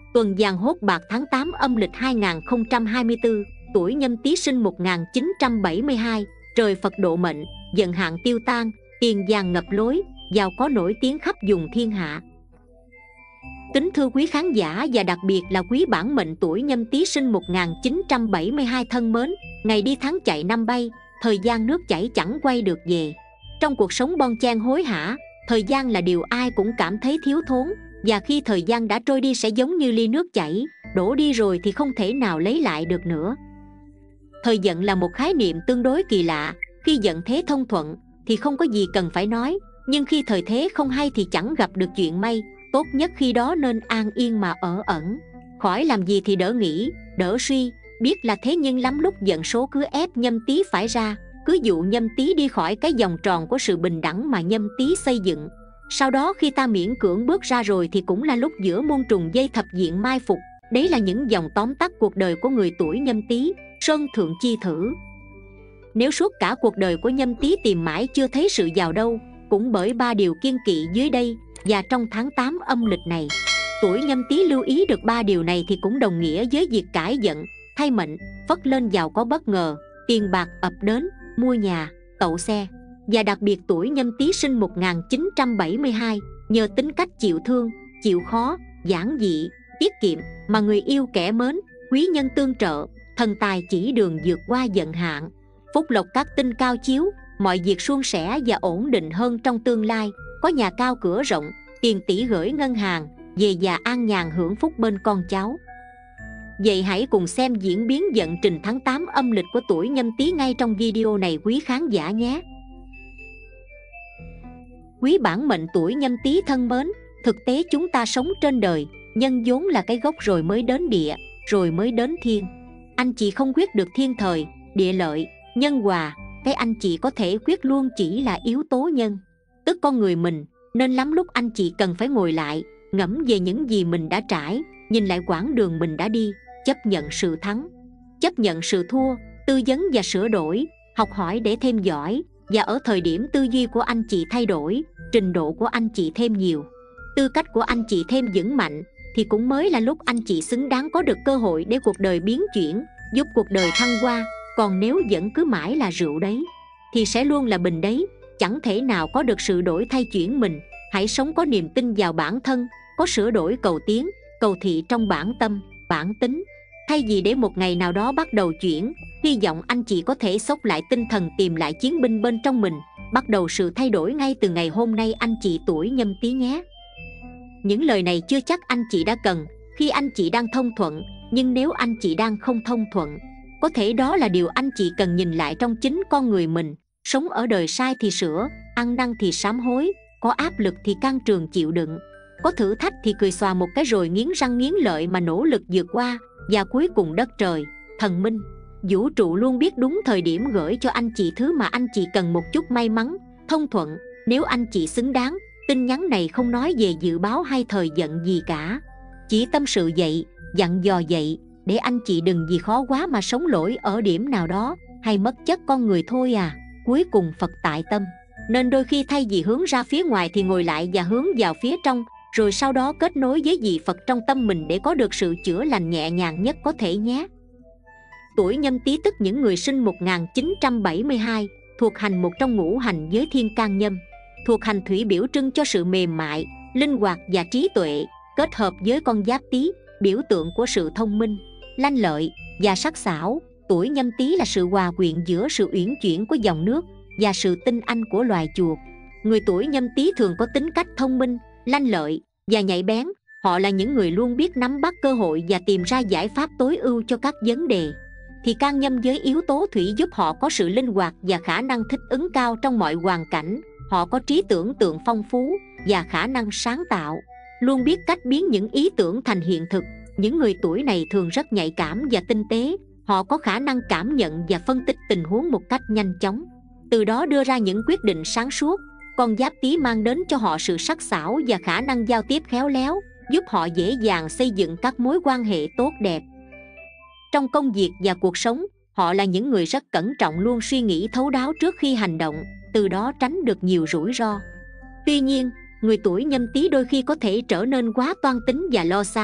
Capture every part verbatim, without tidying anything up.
Tuần giàng hốt bạc tháng tám âm lịch hai nghìn không trăm hai mươi tư, tuổi Nhâm Tý sinh một nghìn chín trăm bảy mươi hai, trời Phật độ mệnh, vận hạn tiêu tan, tiền vàng ngập lối, giàu có nổi tiếng khắp vùng thiên hạ. Kính thưa quý khán giả và đặc biệt là quý bản mệnh tuổi Nhâm Tý sinh một nghìn chín trăm bảy mươi hai thân mến, ngày đi tháng chạy năm bay, thời gian nước chảy chẳng quay được về. Trong cuộc sống bon chen hối hả, thời gian là điều ai cũng cảm thấy thiếu thốn, và khi thời gian đã trôi đi sẽ giống như ly nước chảy, đổ đi rồi thì không thể nào lấy lại được nữa. Thời vận là một khái niệm tương đối kỳ lạ. Khi vận thế thông thuận thì không có gì cần phải nói, nhưng khi thời thế không hay thì chẳng gặp được chuyện may. Tốt nhất khi đó nên an yên mà ở ẩn, khỏi làm gì thì đỡ nghĩ, đỡ suy. Biết là thế nhưng lắm lúc vận số cứ ép Nhâm Tý phải ra, cứ dụ Nhâm Tý đi khỏi cái vòng tròn của sự bình đẳng mà Nhâm Tý xây dựng. Sau đó khi ta miễn cưỡng bước ra rồi thì cũng là lúc giữa muôn trùng dây thập diện mai phục. Đấy là những dòng tóm tắt cuộc đời của người tuổi Nhâm Tý. Sơn thượng chi thử. Nếu suốt cả cuộc đời của Nhâm Tý tìm mãi chưa thấy sự giàu đâu, cũng bởi ba điều kiêng kỵ dưới đây, và trong tháng tám âm lịch này, tuổi Nhâm Tý lưu ý được ba điều này thì cũng đồng nghĩa với việc cải vận, thay mệnh, phất lên giàu có bất ngờ, tiền bạc ập đến, mua nhà, tậu xe. Và đặc biệt tuổi Nhâm Tý sinh một nghìn chín trăm bảy mươi hai, nhờ tính cách chịu thương, chịu khó, giản dị, tiết kiệm mà người yêu kẻ mến, quý nhân tương trợ, thần tài chỉ đường vượt qua vận hạn, phúc lộc các tinh cao chiếu, mọi việc suôn sẻ và ổn định hơn trong tương lai, có nhà cao cửa rộng, tiền tỷ gửi ngân hàng, về già an nhàn hưởng phúc bên con cháu. Vậy hãy cùng xem diễn biến vận trình tháng tám âm lịch của tuổi Nhâm Tý ngay trong video này quý khán giả nhé. Quý bản mệnh tuổi Nhâm Tý thân mến, thực tế chúng ta sống trên đời, nhân vốn là cái gốc rồi mới đến địa, rồi mới đến thiên. Anh chị không quyết được thiên thời, địa lợi, nhân hòa, cái anh chị có thể quyết luôn chỉ là yếu tố nhân, tức con người mình. Nên lắm lúc anh chị cần phải ngồi lại, ngẫm về những gì mình đã trải, nhìn lại quãng đường mình đã đi, chấp nhận sự thắng, chấp nhận sự thua, tư vấn và sửa đổi, học hỏi để thêm giỏi. Và ở thời điểm tư duy của anh chị thay đổi, trình độ của anh chị thêm nhiều, tư cách của anh chị thêm vững mạnh, thì cũng mới là lúc anh chị xứng đáng có được cơ hội để cuộc đời biến chuyển, giúp cuộc đời thăng hoa. Còn nếu vẫn cứ mãi là rượu đấy, thì sẽ luôn là bình đấy, chẳng thể nào có được sự đổi thay chuyển mình. Hãy sống có niềm tin vào bản thân, có sửa đổi cầu tiến, cầu thị trong bản tâm, bản tính. Thay vì để một ngày nào đó bắt đầu chuyển, hy vọng anh chị có thể xốc lại tinh thần, tìm lại chiến binh bên trong mình, bắt đầu sự thay đổi ngay từ ngày hôm nay anh chị tuổi Nhâm Tý nhé. Những lời này chưa chắc anh chị đã cần khi anh chị đang thông thuận, nhưng nếu anh chị đang không thông thuận, có thể đó là điều anh chị cần nhìn lại trong chính con người mình. Sống ở đời sai thì sửa, ăn năn thì sám hối, có áp lực thì can trường chịu đựng, có thử thách thì cười xòa một cái rồi nghiến răng nghiến lợi mà nỗ lực vượt qua. Và cuối cùng đất trời, thần minh, vũ trụ luôn biết đúng thời điểm gửi cho anh chị thứ mà anh chị cần, một chút may mắn, thông thuận. Nếu anh chị xứng đáng, tin nhắn này không nói về dự báo hay thời vận gì cả, chỉ tâm sự vậy, dặn dò vậy, để anh chị đừng vì khó quá mà sống lỗi ở điểm nào đó, hay mất chất con người thôi à. Cuối cùng Phật tại tâm, nên đôi khi thay vì hướng ra phía ngoài thì ngồi lại và hướng vào phía trong, rồi sau đó kết nối với vị Phật trong tâm mình để có được sự chữa lành nhẹ nhàng nhất có thể nhé. Tuổi Nhâm Tý tức những người sinh một nghìn chín trăm bảy mươi hai, thuộc hành một trong ngũ hành với thiên can nhâm, thuộc hành thủy biểu trưng cho sự mềm mại, linh hoạt và trí tuệ, kết hợp với con giáp Tý, biểu tượng của sự thông minh, lanh lợi và sắc sảo. Tuổi Nhâm Tý là sự hòa quyện giữa sự uyển chuyển của dòng nước và sự tinh anh của loài chuột. Người tuổi Nhâm Tý thường có tính cách thông minh, lanh lợi và nhạy bén. Họ là những người luôn biết nắm bắt cơ hội và tìm ra giải pháp tối ưu cho các vấn đề. Thì can nhâm với yếu tố thủy giúp họ có sự linh hoạt và khả năng thích ứng cao trong mọi hoàn cảnh. Họ có trí tưởng tượng phong phú và khả năng sáng tạo, luôn biết cách biến những ý tưởng thành hiện thực. Những người tuổi này thường rất nhạy cảm và tinh tế. Họ có khả năng cảm nhận và phân tích tình huống một cách nhanh chóng, từ đó đưa ra những quyết định sáng suốt. Con giáp Tý mang đến cho họ sự sắc sảo và khả năng giao tiếp khéo léo, giúp họ dễ dàng xây dựng các mối quan hệ tốt đẹp. Trong công việc và cuộc sống, họ là những người rất cẩn trọng, luôn suy nghĩ thấu đáo trước khi hành động, từ đó tránh được nhiều rủi ro. Tuy nhiên, người tuổi Nhâm Tý đôi khi có thể trở nên quá toan tính và lo xa,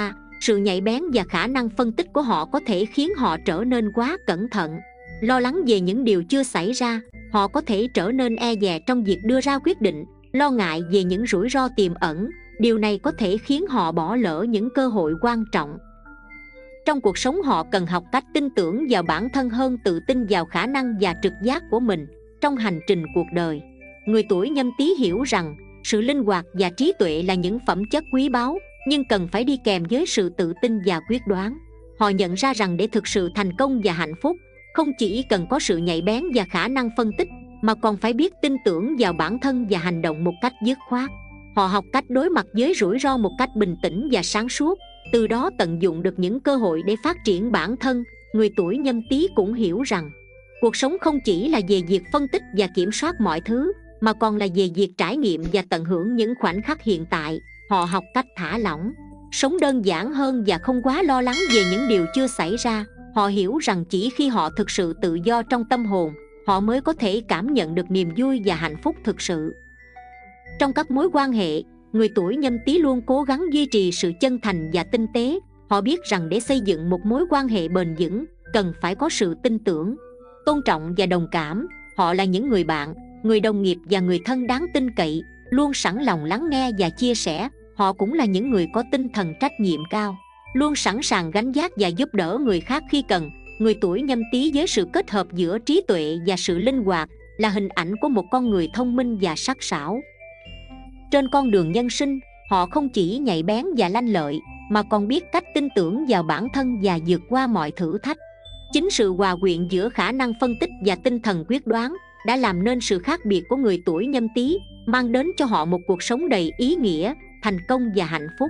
Sự nhạy bén và khả năng phân tích của họ có thể khiến họ trở nên quá cẩn thận, lo lắng về những điều chưa xảy ra. Họ có thể trở nên e dè trong việc đưa ra quyết định, lo ngại về những rủi ro tiềm ẩn. Điều này có thể khiến họ bỏ lỡ những cơ hội quan trọng. Trong cuộc sống, họ cần học cách tin tưởng vào bản thân hơn tự tin vào khả năng và trực giác của mình. Trong hành trình cuộc đời, người tuổi Nhâm Tý hiểu rằng sự linh hoạt và trí tuệ là những phẩm chất quý báu, nhưng cần phải đi kèm với sự tự tin và quyết đoán. Họ nhận ra rằng để thực sự thành công và hạnh phúc, không chỉ cần có sự nhạy bén và khả năng phân tích, mà còn phải biết tin tưởng vào bản thân và hành động một cách dứt khoát. Họ học cách đối mặt với rủi ro một cách bình tĩnh và sáng suốt, từ đó tận dụng được những cơ hội để phát triển bản thân. Người tuổi Nhâm Tý cũng hiểu rằng cuộc sống không chỉ là về việc phân tích và kiểm soát mọi thứ, mà còn là về việc trải nghiệm và tận hưởng những khoảnh khắc hiện tại. Họ học cách thả lỏng, sống đơn giản hơn và không quá lo lắng về những điều chưa xảy ra. Họ hiểu rằng chỉ khi họ thực sự tự do trong tâm hồn, họ mới có thể cảm nhận được niềm vui và hạnh phúc thực sự. Trong các mối quan hệ, người tuổi Nhâm Tý luôn cố gắng duy trì sự chân thành và tinh tế. Họ biết rằng để xây dựng một mối quan hệ bền vững, cần phải có sự tin tưởng, tôn trọng và đồng cảm. Họ là những người bạn, người đồng nghiệp và người thân đáng tin cậy, luôn sẵn lòng lắng nghe và chia sẻ. Họ cũng là những người có tinh thần trách nhiệm cao, luôn sẵn sàng gánh vác và giúp đỡ người khác khi cần. Người tuổi Nhâm Tý với sự kết hợp giữa trí tuệ và sự linh hoạt là hình ảnh của một con người thông minh và sắc sảo. Trên con đường nhân sinh, họ không chỉ nhạy bén và lanh lợi, mà còn biết cách tin tưởng vào bản thân và vượt qua mọi thử thách. Chính sự hòa quyện giữa khả năng phân tích và tinh thần quyết đoán đã làm nên sự khác biệt của người tuổi Nhâm Tý, mang đến cho họ một cuộc sống đầy ý nghĩa, thành công và hạnh phúc.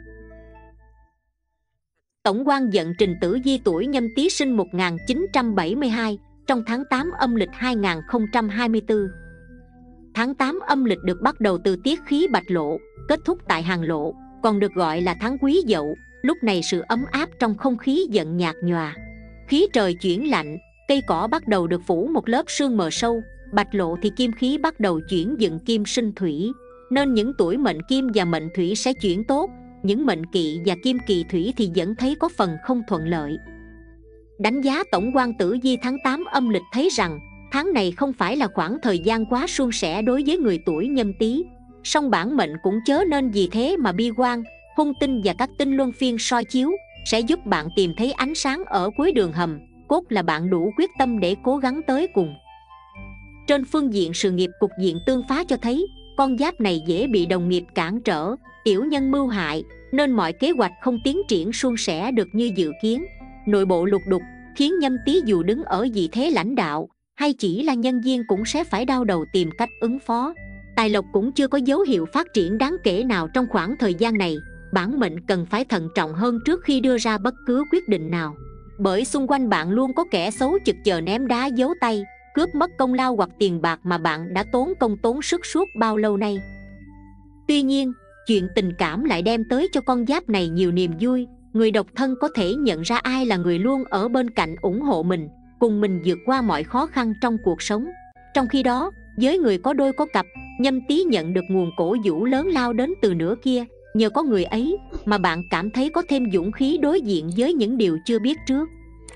Tổng quan vận trình tử vi tuổi Nhâm Tý sinh một nghìn chín trăm bảy mươi hai trong tháng tám âm lịch hai nghìn không trăm hai mươi tư. Tháng tám âm lịch được bắt đầu từ tiết khí Bạch Lộ, kết thúc tại Hàn Lộ, còn được gọi là tháng Quý Dậu. Lúc này sự ấm áp trong không khí dần nhạt nhòa, khí trời chuyển lạnh, cây cỏ bắt đầu được phủ một lớp sương mờ sâu. Bạch Lộ thì kim khí bắt đầu chuyển dựng kim sinh thủy, nên những tuổi mệnh kim và mệnh thủy sẽ chuyển tốt. Những mệnh kỵ và kim kỳ thủy thì vẫn thấy có phần không thuận lợi. Đánh giá tổng quan tử vi tháng tám âm lịch thấy rằng tháng này không phải là khoảng thời gian quá suôn sẻ đối với người tuổi Nhâm Tý. Song bản mệnh cũng chớ nên vì thế mà bi quan. Hung tinh và các tinh luân phiên soi chiếu sẽ giúp bạn tìm thấy ánh sáng ở cuối đường hầm, cốt là bạn đủ quyết tâm để cố gắng tới cùng. Trên phương diện sự nghiệp, cục diện tương phá cho thấy con giáp này dễ bị đồng nghiệp cản trở, tiểu nhân mưu hại, nên mọi kế hoạch không tiến triển suôn sẻ được như dự kiến. Nội bộ lục đục khiến Nhâm Tý dù đứng ở vị thế lãnh đạo hay chỉ là nhân viên cũng sẽ phải đau đầu tìm cách ứng phó. Tài lộc cũng chưa có dấu hiệu phát triển đáng kể nào trong khoảng thời gian này. Bản mệnh cần phải thận trọng hơn trước khi đưa ra bất cứ quyết định nào, bởi xung quanh bạn luôn có kẻ xấu chực chờ ném đá giấu tay, cướp mất công lao hoặc tiền bạc mà bạn đã tốn công tốn sức suốt bao lâu nay. Tuy nhiên, chuyện tình cảm lại đem tới cho con giáp này nhiều niềm vui. Người độc thân có thể nhận ra ai là người luôn ở bên cạnh ủng hộ mình, cùng mình vượt qua mọi khó khăn trong cuộc sống. Trong khi đó, với người có đôi có cặp, Nhâm Tý nhận được nguồn cổ vũ lớn lao đến từ nửa kia. Nhờ có người ấy mà bạn cảm thấy có thêm dũng khí đối diện với những điều chưa biết trước.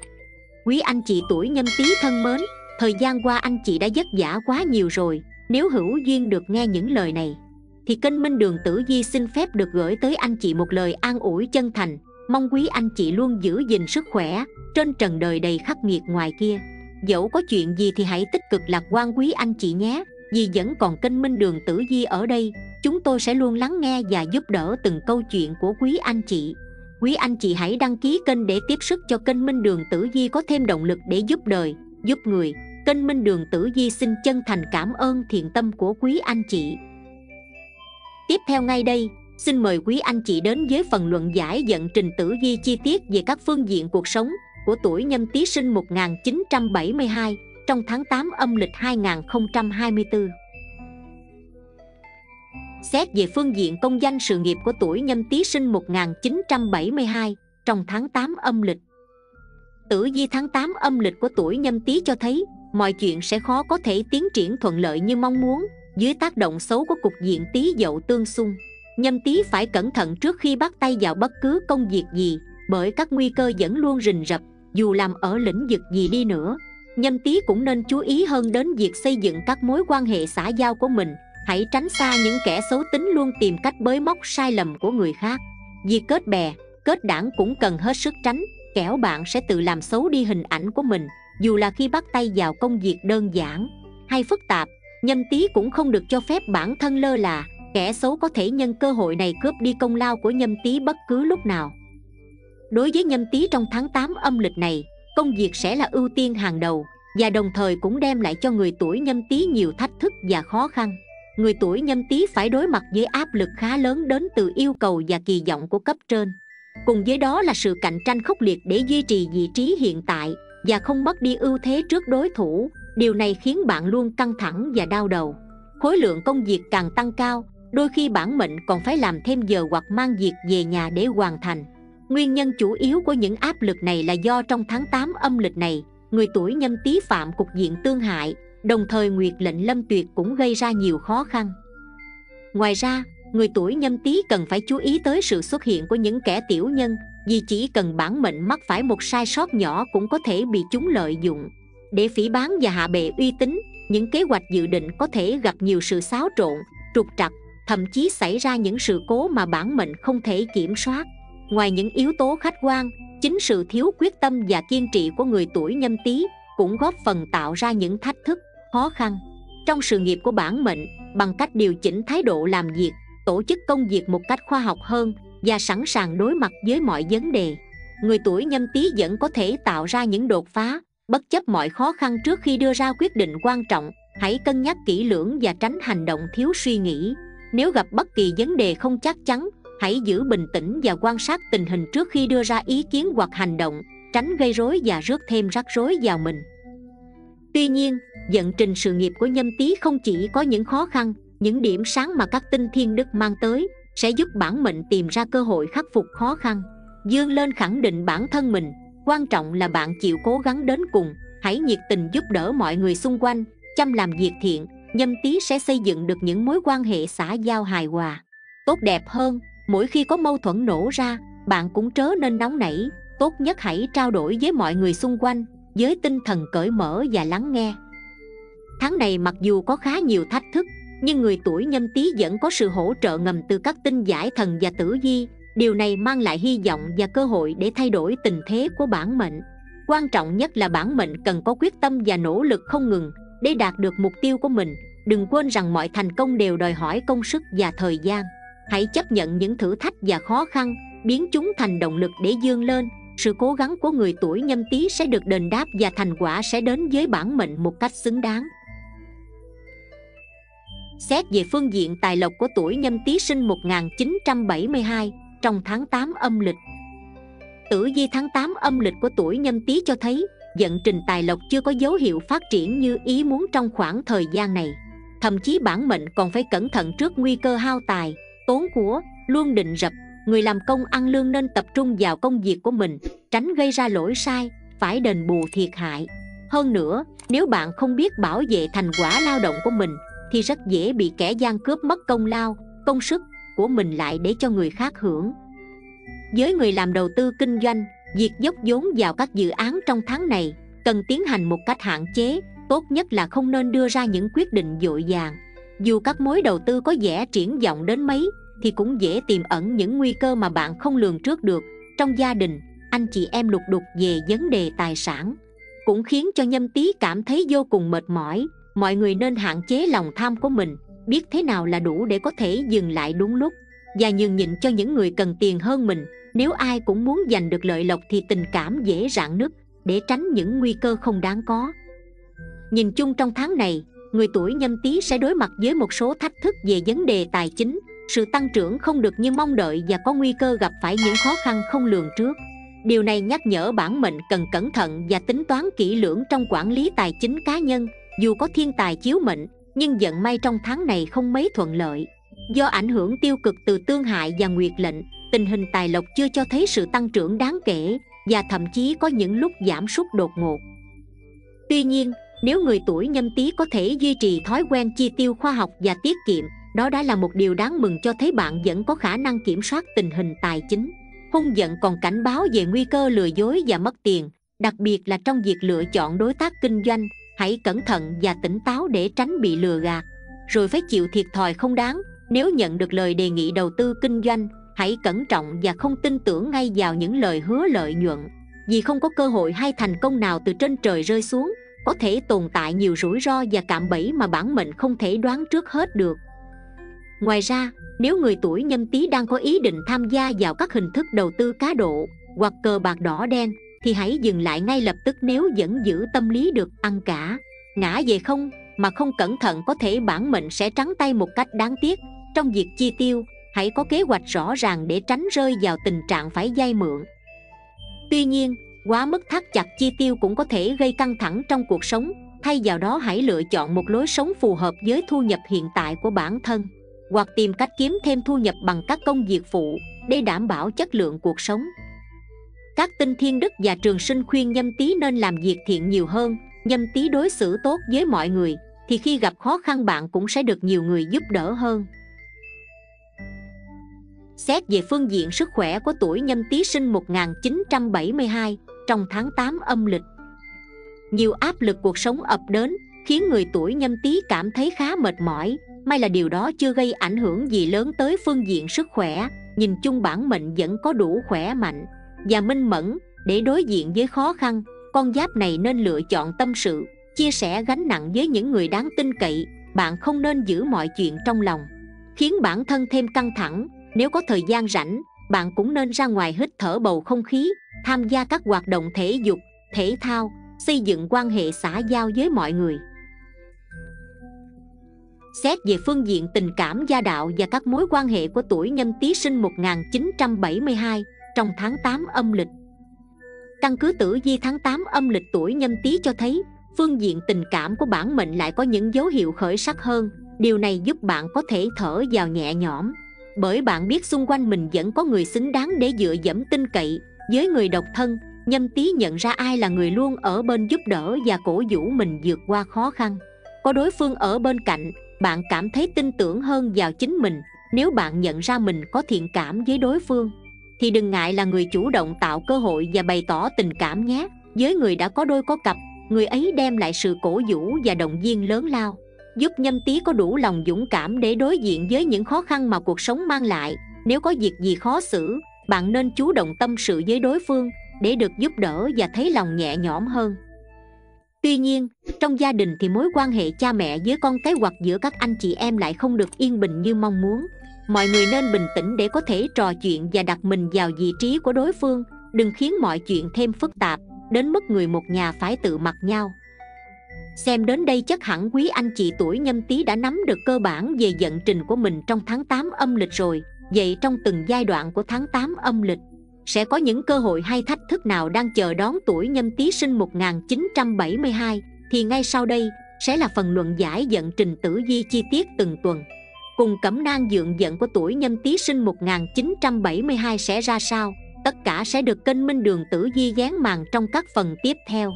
Quý anh chị tuổi Nhâm Tý thân mến, thời gian qua anh chị đã vất vả quá nhiều rồi. Nếu hữu duyên được nghe những lời này, thì kênh Minh Đường Tử Vi xin phép được gửi tới anh chị một lời an ủi chân thành. Mong quý anh chị luôn giữ gìn sức khỏe trên trần đời đầy khắc nghiệt ngoài kia. Dẫu có chuyện gì thì hãy tích cực lạc quan quý anh chị nhé. Vì vẫn còn kênh Minh Đường Tử Vi ở đây, chúng tôi sẽ luôn lắng nghe và giúp đỡ từng câu chuyện của quý anh chị. Quý anh chị hãy đăng ký kênh để tiếp sức cho kênh Minh Đường Tử Vi có thêm động lực để giúp đời, giúp người. Kênh Minh Đường Tử Vi xin chân thành cảm ơn thiện tâm của quý anh chị. Tiếp theo ngay đây, xin mời quý anh chị đến với phần luận giải vận trình tử vi chi tiết về các phương diện cuộc sống của tuổi Nhâm Tý sinh một nghìn chín trăm bảy mươi hai trong tháng tám âm lịch hai nghìn không trăm hai mươi tư. Xét về phương diện công danh sự nghiệp của tuổi Nhâm Tý sinh một nghìn chín trăm bảy mươi hai trong tháng tám âm lịch. Tử vi tháng tám âm lịch của tuổi Nhâm Tý cho thấy mọi chuyện sẽ khó có thể tiến triển thuận lợi như mong muốn dưới tác động xấu của cục diện Tý Dậu tương xung. Nhâm Tý phải cẩn thận trước khi bắt tay vào bất cứ công việc gì, bởi các nguy cơ vẫn luôn rình rập, dù làm ở lĩnh vực gì đi nữa. Nhâm Tý cũng nên chú ý hơn đến việc xây dựng các mối quan hệ xã giao của mình. Hãy tránh xa những kẻ xấu tính luôn tìm cách bới móc sai lầm của người khác. Việc kết bè, kết đảng cũng cần hết sức tránh, kẻo bạn sẽ tự làm xấu đi hình ảnh của mình, dù là khi bắt tay vào công việc đơn giản hay phức tạp. Nhâm Tý cũng không được cho phép bản thân lơ là, kẻ xấu có thể nhân cơ hội này cướp đi công lao của Nhâm Tý bất cứ lúc nào. Đối với Nhâm Tý trong tháng tám âm lịch này, công việc sẽ là ưu tiên hàng đầu, và đồng thời cũng đem lại cho người tuổi Nhâm Tý nhiều thách thức và khó khăn. Người tuổi Nhâm Tý phải đối mặt với áp lực khá lớn đến từ yêu cầu và kỳ vọng của cấp trên. Cùng với đó là sự cạnh tranh khốc liệt để duy trì vị trí hiện tại và không mất đi ưu thế trước đối thủ. Điều này khiến bạn luôn căng thẳng và đau đầu. Khối lượng công việc càng tăng cao, đôi khi bản mệnh còn phải làm thêm giờ hoặc mang việc về nhà để hoàn thành. Nguyên nhân chủ yếu của những áp lực này là do trong tháng tám âm lịch này, người tuổi Nhâm Tý phạm cục diện tương hại, đồng thời nguyệt lệnh lâm tuyệt cũng gây ra nhiều khó khăn. Ngoài ra, người tuổi Nhâm Tý cần phải chú ý tới sự xuất hiện của những kẻ tiểu nhân, vì chỉ cần bản mệnh mắc phải một sai sót nhỏ cũng có thể bị chúng lợi dụng để phỉ báng và hạ bệ uy tín. Những kế hoạch dự định có thể gặp nhiều sự xáo trộn, trục trặc, thậm chí xảy ra những sự cố mà bản mệnh không thể kiểm soát. Ngoài những yếu tố khách quan, chính sự thiếu quyết tâm và kiên trì của người tuổi Nhâm Tý cũng góp phần tạo ra những thách thức, khó khăn trong sự nghiệp của bản mệnh. Bằng cách điều chỉnh thái độ làm việc, tổ chức công việc một cách khoa học hơn và sẵn sàng đối mặt với mọi vấn đề, người tuổi Nhâm Tý vẫn có thể tạo ra những đột phá. Bất chấp mọi khó khăn, trước khi đưa ra quyết định quan trọng, hãy cân nhắc kỹ lưỡng và tránh hành động thiếu suy nghĩ. Nếu gặp bất kỳ vấn đề không chắc chắn, hãy giữ bình tĩnh và quan sát tình hình trước khi đưa ra ý kiến hoặc hành động, tránh gây rối và rước thêm rắc rối vào mình. Tuy nhiên, vận trình sự nghiệp của Nhâm Tý không chỉ có những khó khăn. Những điểm sáng mà các tinh thiên đức mang tới sẽ giúp bản mệnh tìm ra cơ hội khắc phục khó khăn, vươn lên, khẳng định bản thân mình. Quan trọng là bạn chịu cố gắng đến cùng, hãy nhiệt tình giúp đỡ mọi người xung quanh, chăm làm việc thiện. Nhâm Tý sẽ xây dựng được những mối quan hệ xã giao hài hòa, tốt đẹp hơn. Mỗi khi có mâu thuẫn nổ ra, bạn cũng chớ nên nóng nảy. Tốt nhất hãy trao đổi với mọi người xung quanh với tinh thần cởi mở và lắng nghe. Tháng này mặc dù có khá nhiều thách thức, nhưng người tuổi Nhâm Tý vẫn có sự hỗ trợ ngầm từ các tinh giải thần và tử vi. Điều này mang lại hy vọng và cơ hội để thay đổi tình thế của bản mệnh. Quan trọng nhất là bản mệnh cần có quyết tâm và nỗ lực không ngừng để đạt được mục tiêu của mình. Đừng quên rằng mọi thành công đều đòi hỏi công sức và thời gian. Hãy chấp nhận những thử thách và khó khăn, biến chúng thành động lực để vươn lên. Sự cố gắng của người tuổi Nhâm Tý sẽ được đền đáp và thành quả sẽ đến với bản mệnh một cách xứng đáng. Xét về phương diện tài lộc của tuổi Nhâm Tý sinh một nghìn chín trăm bảy mươi hai trong tháng tám âm lịch. Tử vi tháng tám âm lịch của tuổi Nhâm Tý cho thấy vận trình tài lộc chưa có dấu hiệu phát triển như ý muốn trong khoảng thời gian này. Thậm chí bản mệnh còn phải cẩn thận trước nguy cơ hao tài, tốn của, luôn định rập. Người làm công ăn lương nên tập trung vào công việc của mình, tránh gây ra lỗi sai, phải đền bù thiệt hại. Hơn nữa, nếu bạn không biết bảo vệ thành quả lao động của mình thì rất dễ bị kẻ gian cướp mất công lao, công sức của mình lại để cho người khác hưởng. Với người làm đầu tư kinh doanh, việc dốc vốn vào các dự án trong tháng này cần tiến hành một cách hạn chế. Tốt nhất là không nên đưa ra những quyết định vội vàng. Dù các mối đầu tư có vẻ triển vọng đến mấy thì cũng dễ tiềm ẩn những nguy cơ mà bạn không lường trước được. Trong gia đình, anh chị em lục đục về vấn đề tài sản cũng khiến cho Nhâm Tý cảm thấy vô cùng mệt mỏi. Mọi người nên hạn chế lòng tham của mình, biết thế nào là đủ để có thể dừng lại đúng lúc và nhường nhịn cho những người cần tiền hơn mình. Nếu ai cũng muốn giành được lợi lộc thì tình cảm dễ rạn nứt, để tránh những nguy cơ không đáng có. Nhìn chung trong tháng này, người tuổi Nhâm Tý sẽ đối mặt với một số thách thức về vấn đề tài chính. Sự tăng trưởng không được như mong đợi và có nguy cơ gặp phải những khó khăn không lường trước. Điều này nhắc nhở bản mệnh cần cẩn thận và tính toán kỹ lưỡng trong quản lý tài chính cá nhân. Dù có thiên tài chiếu mệnh, nhưng vận may trong tháng này không mấy thuận lợi. Do ảnh hưởng tiêu cực từ tương hại và nguyệt lệnh, tình hình tài lộc chưa cho thấy sự tăng trưởng đáng kể và thậm chí có những lúc giảm sút đột ngột. Tuy nhiên, nếu người tuổi Nhâm Tý có thể duy trì thói quen chi tiêu khoa học và tiết kiệm, Đó đã là một điều đáng mừng, cho thấy bạn vẫn có khả năng kiểm soát tình hình tài chính. Hung dận còn cảnh báo về nguy cơ lừa dối và mất tiền, đặc biệt là trong việc lựa chọn đối tác kinh doanh. Hãy cẩn thận và tỉnh táo để tránh bị lừa gạt, rồi phải chịu thiệt thòi không đáng. Nếu nhận được lời đề nghị đầu tư kinh doanh, hãy cẩn trọng và không tin tưởng ngay vào những lời hứa lợi nhuận, vì không có cơ hội hay thành công nào từ trên trời rơi xuống. Có thể tồn tại nhiều rủi ro và cạm bẫy mà bản mệnh không thể đoán trước hết được. Ngoài ra, nếu người tuổi Nhâm Tý đang có ý định tham gia vào các hình thức đầu tư cá độ hoặc cờ bạc đỏ đen, thì hãy dừng lại ngay lập tức nếu vẫn giữ tâm lý được ăn cả ngã về không mà không cẩn thận, có thể bản mệnh sẽ trắng tay một cách đáng tiếc. Trong việc chi tiêu, hãy có kế hoạch rõ ràng để tránh rơi vào tình trạng phải vay mượn. Tuy nhiên, quá mức thắt chặt chi tiêu cũng có thể gây căng thẳng trong cuộc sống. Thay vào đó, hãy lựa chọn một lối sống phù hợp với thu nhập hiện tại của bản thân, hoặc tìm cách kiếm thêm thu nhập bằng các công việc phụ để đảm bảo chất lượng cuộc sống. Các tinh thiên đức và trường sinh khuyên Nhâm Tý nên làm việc thiện nhiều hơn. Nhâm Tý đối xử tốt với mọi người, thì khi gặp khó khăn bạn cũng sẽ được nhiều người giúp đỡ hơn. Xét về phương diện sức khỏe của tuổi Nhâm Tý sinh một nghìn chín trăm bảy mươi hai, trong tháng tám âm lịch, nhiều áp lực cuộc sống ập đến khiến người tuổi Nhâm Tý cảm thấy khá mệt mỏi. May là điều đó chưa gây ảnh hưởng gì lớn tới phương diện sức khỏe. Nhìn chung bản mệnh vẫn có đủ khỏe mạnh và minh mẫn để đối diện với khó khăn. Con giáp này nên lựa chọn tâm sự, chia sẻ gánh nặng với những người đáng tin cậy. Bạn không nên giữ mọi chuyện trong lòng, khiến bản thân thêm căng thẳng. Nếu có thời gian rảnh, bạn cũng nên ra ngoài hít thở bầu không khí, tham gia các hoạt động thể dục, thể thao, xây dựng quan hệ xã giao với mọi người. Xét về phương diện tình cảm, gia đạo và các mối quan hệ của tuổi Nhâm Tý sinh một nghìn chín trăm bảy mươi hai, trong tháng tám âm lịch. Căn cứ tử vi tháng tám âm lịch tuổi Nhâm Tý cho thấy, phương diện tình cảm của bản mệnh lại có những dấu hiệu khởi sắc hơn. Điều này giúp bạn có thể thở vào nhẹ nhõm, bởi bạn biết xung quanh mình vẫn có người xứng đáng để dựa dẫm tin cậy. Với người độc thân, Nhâm Tý nhận ra ai là người luôn ở bên giúp đỡ và cổ vũ mình vượt qua khó khăn. Có đối phương ở bên cạnh, bạn cảm thấy tin tưởng hơn vào chính mình. Nếu bạn nhận ra mình có thiện cảm với đối phương, thì đừng ngại là người chủ động tạo cơ hội và bày tỏ tình cảm nhé. Với người đã có đôi có cặp, người ấy đem lại sự cổ vũ và động viên lớn lao, giúp Nhâm Tý có đủ lòng dũng cảm để đối diện với những khó khăn mà cuộc sống mang lại. Nếu có việc gì khó xử, bạn nên chủ động tâm sự với đối phương để được giúp đỡ và thấy lòng nhẹ nhõm hơn. Tuy nhiên, trong gia đình thì mối quan hệ cha mẹ với con cái hoặc giữa các anh chị em lại không được yên bình như mong muốn. Mọi người nên bình tĩnh để có thể trò chuyện và đặt mình vào vị trí của đối phương. Đừng khiến mọi chuyện thêm phức tạp, đến mức người một nhà phải tự mặt nhau. Xem đến đây chắc hẳn quý anh chị tuổi Nhâm Tý đã nắm được cơ bản về vận trình của mình trong tháng tám âm lịch rồi. Vậy trong từng giai đoạn của tháng tám âm lịch, sẽ có những cơ hội hay thách thức nào đang chờ đón tuổi Nhâm Tý sinh một nghìn chín trăm bảy mươi hai? Thì ngay sau đây sẽ là phần luận giải vận trình tử vi chi tiết từng tuần. Cùng cẩm nang dượng vận của tuổi Nhâm Tý sinh một nghìn chín trăm bảy mươi hai sẽ ra sao? Tất cả sẽ được kênh Minh Đường Tử Vi dán màn trong các phần tiếp theo.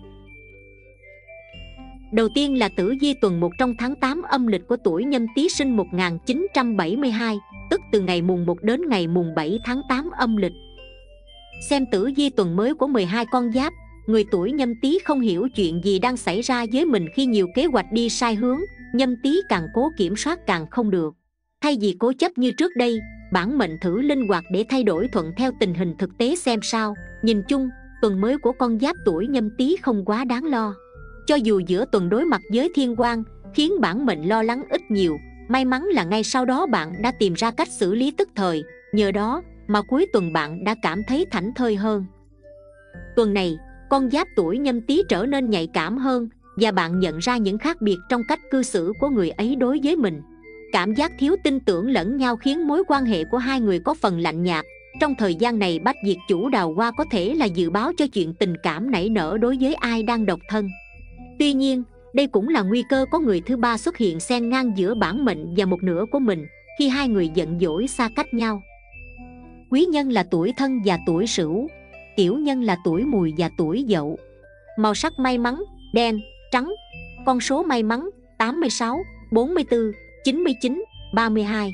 Đầu tiên là tử vi tuần một trong tháng tám âm lịch của tuổi Nhâm Tý sinh một nghìn chín trăm bảy mươi hai, tức từ ngày mùng một đến ngày mùng bảy tháng tám âm lịch. Xem tử vi tuần mới của mười hai con giáp, người tuổi Nhâm Tý không hiểu chuyện gì đang xảy ra với mình khi nhiều kế hoạch đi sai hướng. Nhâm Tý càng cố kiểm soát càng không được. Thay vì cố chấp như trước đây, bản mệnh thử linh hoạt để thay đổi thuận theo tình hình thực tế xem sao. Nhìn chung, tuần mới của con giáp tuổi Nhâm Tý không quá đáng lo. Cho dù giữa tuần đối mặt với thiên quan, khiến bản mệnh lo lắng ít nhiều, may mắn là ngay sau đó bạn đã tìm ra cách xử lý tức thời. Nhờ đó mà cuối tuần bạn đã cảm thấy thảnh thơi hơn. Tuần này, con giáp tuổi Nhâm Tý trở nên nhạy cảm hơn, và bạn nhận ra những khác biệt trong cách cư xử của người ấy đối với mình. Cảm giác thiếu tin tưởng lẫn nhau khiến mối quan hệ của hai người có phần lạnh nhạt. Trong thời gian này, bách diệt chủ đào hoa có thể là dự báo cho chuyện tình cảm nảy nở đối với ai đang độc thân. Tuy nhiên, đây cũng là nguy cơ có người thứ ba xuất hiện xen ngang giữa bản mệnh và một nửa của mình khi hai người giận dỗi xa cách nhau. Quý nhân là tuổi Thân và tuổi Sửu, tiểu nhân là tuổi Mùi và tuổi Dậu. Màu sắc may mắn: đen, trắng. Con số may mắn: tám mươi sáu, bốn mươi tư, chín mươi chín, ba mươi hai.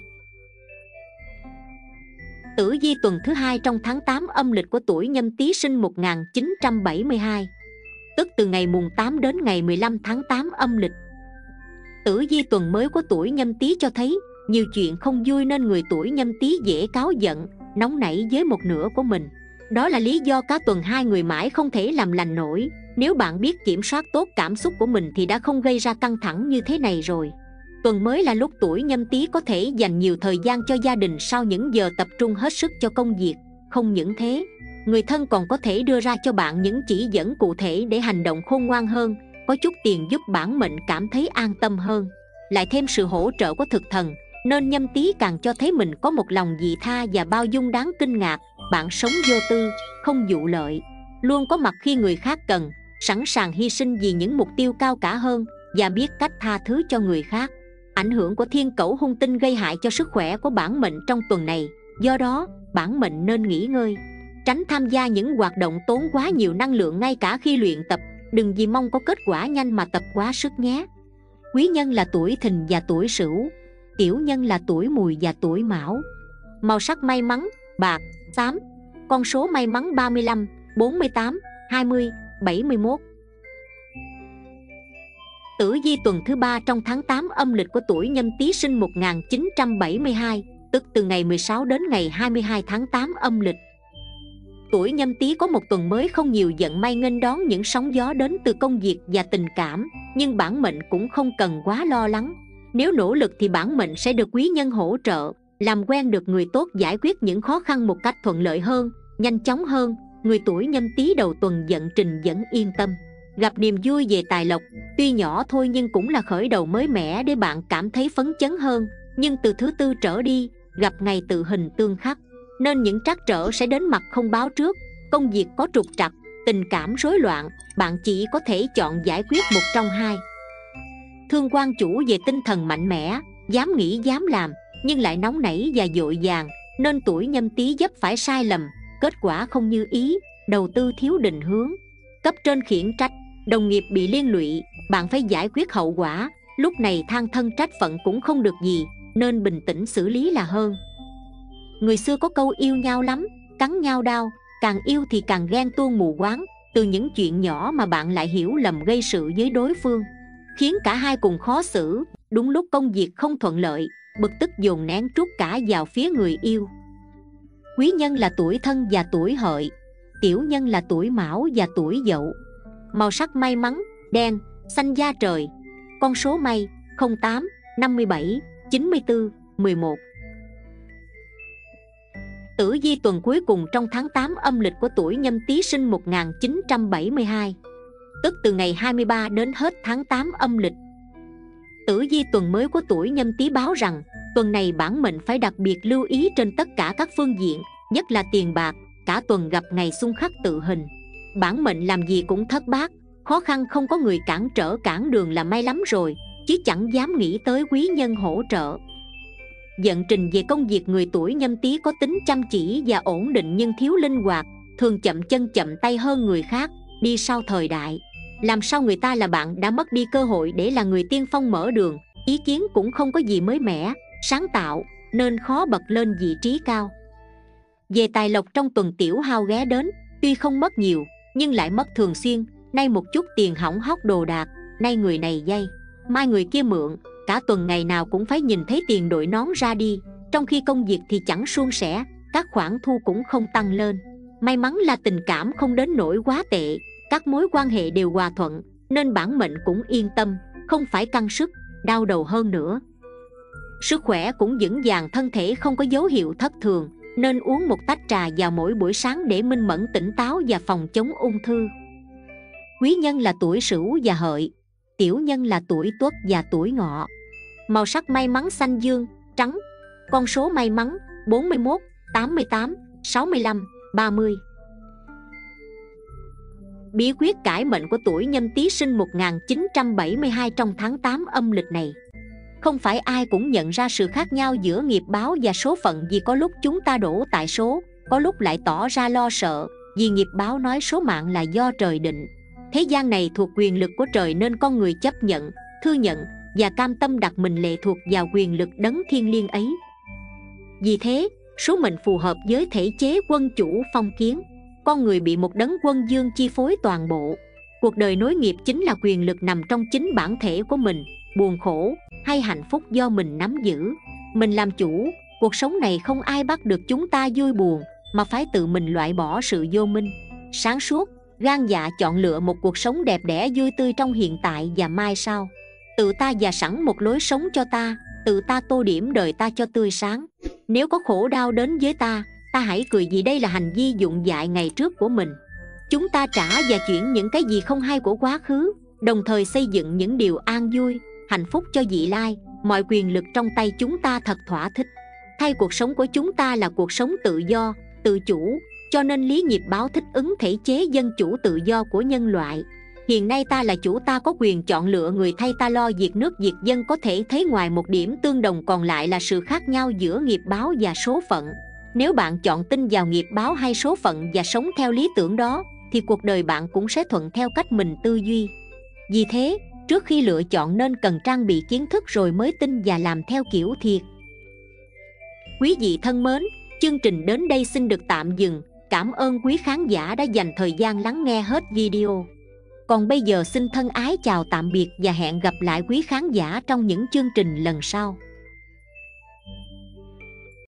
Tử vi tuần thứ hai trong tháng tám âm lịch của tuổi Nhâm Tý sinh một nghìn chín trăm bảy mươi hai, tức từ ngày mùng tám đến ngày mười lăm tháng tám âm lịch. Tử vi tuần mới của tuổi Nhâm Tý cho thấy nhiều chuyện không vui nên người tuổi Nhâm Tý dễ cáu giận, nóng nảy với một nửa của mình. Đó là lý do cả tuần hai người mãi không thể làm lành nổi. Nếu bạn biết kiểm soát tốt cảm xúc của mình thì đã không gây ra căng thẳng như thế này rồi. Tuần mới là lúc tuổi Nhâm Tý có thể dành nhiều thời gian cho gia đình sau những giờ tập trung hết sức cho công việc. Không những thế, người thân còn có thể đưa ra cho bạn những chỉ dẫn cụ thể để hành động khôn ngoan hơn, có chút tiền giúp bản mệnh cảm thấy an tâm hơn. Lại thêm sự hỗ trợ của thực thần, nên Nhâm Tý càng cho thấy mình có một lòng vị tha và bao dung đáng kinh ngạc. Bạn sống vô tư, không vụ lợi, luôn có mặt khi người khác cần, sẵn sàng hy sinh vì những mục tiêu cao cả hơn và biết cách tha thứ cho người khác. Ảnh hưởng của thiên cẩu hung tinh gây hại cho sức khỏe của bản mệnh trong tuần này. Do đó, bản mệnh nên nghỉ ngơi, tránh tham gia những hoạt động tốn quá nhiều năng lượng ngay cả khi luyện tập. Đừng vì mong có kết quả nhanh mà tập quá sức nhé. Quý nhân là tuổi Thìn và tuổi Sửu. Tiểu nhân là tuổi Mùi và tuổi Mão. Màu sắc may mắn: bạc, xám. Con số may mắn ba mươi lăm, bốn mươi tám, hai mươi, bảy mươi mốt. Tử vi tuần thứ ba trong tháng tám âm lịch của tuổi Nhâm Tý sinh một nghìn chín trăm bảy mươi hai, tức từ ngày mười sáu đến ngày hai mươi hai tháng tám âm lịch. Tuổi Nhâm Tý có một tuần mới không nhiều vận may nghênh đón những sóng gió đến từ công việc và tình cảm, nhưng bản mệnh cũng không cần quá lo lắng. Nếu nỗ lực thì bản mệnh sẽ được quý nhân hỗ trợ, làm quen được người tốt, giải quyết những khó khăn một cách thuận lợi hơn, nhanh chóng hơn. Người tuổi Nhâm Tý đầu tuần vận trình vẫn yên tâm, gặp niềm vui về tài lộc, tuy nhỏ thôi nhưng cũng là khởi đầu mới mẻ để bạn cảm thấy phấn chấn hơn. Nhưng từ thứ tư trở đi, gặp ngày tự hình tương khắc, nên những trắc trở sẽ đến mặt không báo trước. Công việc có trục trặc, tình cảm rối loạn, bạn chỉ có thể chọn giải quyết một trong hai. Thương quan chủ về tinh thần mạnh mẽ, dám nghĩ dám làm, nhưng lại nóng nảy và vội vàng, nên tuổi Nhâm Tý vấp phải sai lầm, kết quả không như ý, đầu tư thiếu định hướng, cấp trên khiển trách, đồng nghiệp bị liên lụy, bạn phải giải quyết hậu quả. Lúc này than thân trách phận cũng không được gì, nên bình tĩnh xử lý là hơn. Người xưa có câu yêu nhau lắm, cắn nhau đau, càng yêu thì càng ghen tuông mù quáng. Từ những chuyện nhỏ mà bạn lại hiểu lầm gây sự với đối phương, khiến cả hai cùng khó xử. Đúng lúc công việc không thuận lợi, bực tức dồn nén trút cả vào phía người yêu. Quý nhân là tuổi Thân và tuổi Hợi. Tiểu nhân là tuổi Mão và tuổi Dậu. Màu sắc may mắn: đen, xanh da trời. Con số may: không tám, năm mươi bảy, chín mươi tư, mười một. Tử vi tuần cuối cùng trong tháng tám âm lịch của tuổi Nhâm Tý sinh một nghìn chín trăm bảy mươi hai, tức từ ngày hai mươi ba đến hết tháng tám âm lịch. Tử vi tuần mới của tuổi Nhâm Tý báo rằng tuần này bản mệnh phải đặc biệt lưu ý trên tất cả các phương diện, nhất là tiền bạc. Cả tuần gặp ngày xung khắc tự hình, bản mệnh làm gì cũng thất bát, khó khăn không có người cản trở cản đường là may lắm rồi, chứ chẳng dám nghĩ tới quý nhân hỗ trợ. Vận trình về công việc, người tuổi Nhâm Tý có tính chăm chỉ và ổn định nhưng thiếu linh hoạt, thường chậm chân chậm tay hơn người khác, đi sau thời đại. Làm sao người ta là bạn đã mất đi cơ hội để là người tiên phong mở đường, ý kiến cũng không có gì mới mẻ, sáng tạo, nên khó bật lên vị trí cao. Về tài lộc trong tuần tiểu hao ghé đến, tuy không mất nhiều nhưng lại mất thường xuyên. Nay một chút tiền hỏng hóc đồ đạc, nay người này vay, mai người kia mượn. Cả tuần ngày nào cũng phải nhìn thấy tiền đội nón ra đi, trong khi công việc thì chẳng suôn sẻ, các khoản thu cũng không tăng lên. May mắn là tình cảm không đến nỗi quá tệ, các mối quan hệ đều hòa thuận, nên bản mệnh cũng yên tâm, không phải căng sức, đau đầu hơn nữa. Sức khỏe cũng vững vàng, thân thể không có dấu hiệu thất thường, nên uống một tách trà vào mỗi buổi sáng để minh mẫn tỉnh táo và phòng chống ung thư. Quý nhân là tuổi Sửu và Hợi. Tiểu nhân là tuổi Tuất và tuổi Ngọ. Màu sắc may mắn: xanh dương, trắng. Con số may mắn: bốn mươi mốt, tám mươi tám, sáu mươi lăm, ba mươi. Bí quyết cải mệnh của tuổi Nhâm Tý sinh một nghìn chín trăm bảy mươi hai trong tháng tám âm lịch này. Không phải ai cũng nhận ra sự khác nhau giữa nghiệp báo và số phận, vì có lúc chúng ta đổ tại số, có lúc lại tỏ ra lo sợ, vì nghiệp báo nói số mạng là do trời định. Thế gian này thuộc quyền lực của trời nên con người chấp nhận, thư nhận, và cam tâm đặt mình lệ thuộc vào quyền lực đấng thiêng liêng ấy. Vì thế, số mệnh phù hợp với thể chế quân chủ phong kiến. Con người bị một đấng quân dương chi phối toàn bộ. Cuộc đời nối nghiệp chính là quyền lực nằm trong chính bản thể của mình. Buồn khổ hay hạnh phúc do mình nắm giữ. Mình làm chủ. Cuộc sống này không ai bắt được chúng ta vui buồn, mà phải tự mình loại bỏ sự vô minh. Sáng suốt, gan dạ chọn lựa một cuộc sống đẹp đẽ vui tươi trong hiện tại và mai sau. Tự ta dà sẵn một lối sống cho ta, tự ta tô điểm đời ta cho tươi sáng. Nếu có khổ đau đến với ta, ta hãy cười vì đây là hành vi dụng dại ngày trước của mình. Chúng ta trả và chuyển những cái gì không hay của quá khứ, đồng thời xây dựng những điều an vui, hạnh phúc cho vị lai. Mọi quyền lực trong tay chúng ta thật thỏa thích. Thay cuộc sống của chúng ta là cuộc sống tự do, tự chủ, cho nên lý nghiệp báo thích ứng thể chế dân chủ tự do của nhân loại. Hiện nay ta là chủ, ta có quyền chọn lựa người thay ta lo việc nước việc dân. Có thể thấy ngoài một điểm tương đồng còn lại là sự khác nhau giữa nghiệp báo và số phận. Nếu bạn chọn tin vào nghiệp báo hay số phận và sống theo lý tưởng đó, thì cuộc đời bạn cũng sẽ thuận theo cách mình tư duy. Vì thế, trước khi lựa chọn nên cần trang bị kiến thức rồi mới tin và làm theo kiểu thiệt. Quý vị thân mến, chương trình đến đây xin được tạm dừng. Cảm ơn quý khán giả đã dành thời gian lắng nghe hết video. Còn bây giờ xin thân ái chào tạm biệt và hẹn gặp lại quý khán giả trong những chương trình lần sau.